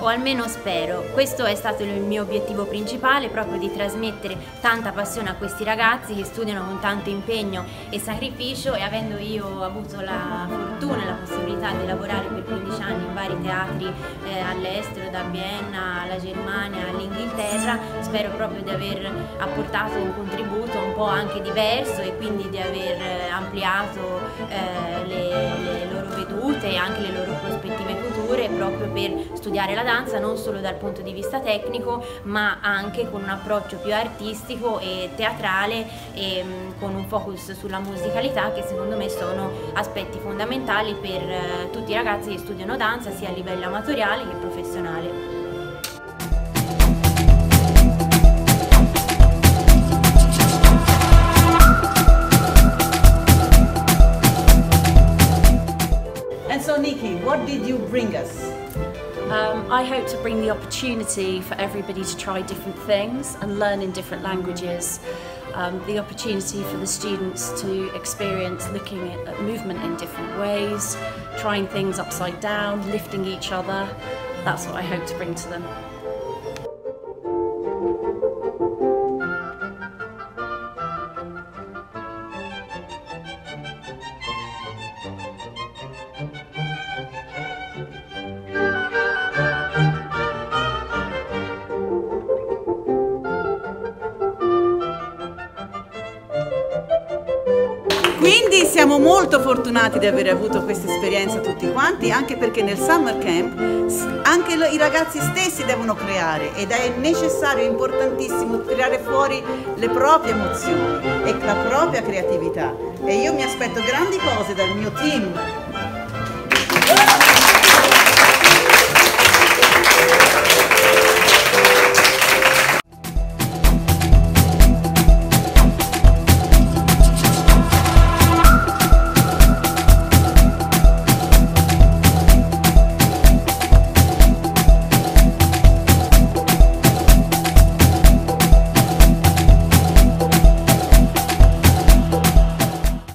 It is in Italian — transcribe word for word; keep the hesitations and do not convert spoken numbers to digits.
almeno spero. Questo è stato il mio obiettivo principale, proprio di trasmettere tanta passione a questi ragazzi che studiano con tanto impegno e sacrificio, e avendo io avuto la fortuna e la possibilità di lavorare per quindici anni in vari teatri eh, all'estero, da Vienna alla Germania all'Inghilterra, spero proprio di aver apportato un contributo un po' anche diverso e quindi di aver ampliato eh, le, le loro vedute e anche le loro prospettive future, proprio per studiare la danza non solo dal punto di vista tecnico, ma anche con un approccio più artistico e teatrale e mh, con un focus sulla musicalità, che secondo me sono aspetti fondamentali per eh, tutti i ragazzi che studiano danza sia a livello amatoriale che professionale. And so Nikki, what did you bring us? Um, I hope to bring the opportunity for everybody to try different things and learn in different languages. Um, the opportunity for the students to experience looking at, at movement in different ways, trying things upside down, lifting each other. That's what I hope to bring to them. Quindi siamo molto fortunati di aver avuto questa esperienza tutti quanti, anche perché nel Summer Camp anche i ragazzi stessi devono creare, ed è necessario, importantissimo, tirare fuori le proprie emozioni e la propria creatività. E io mi aspetto grandi cose dal mio team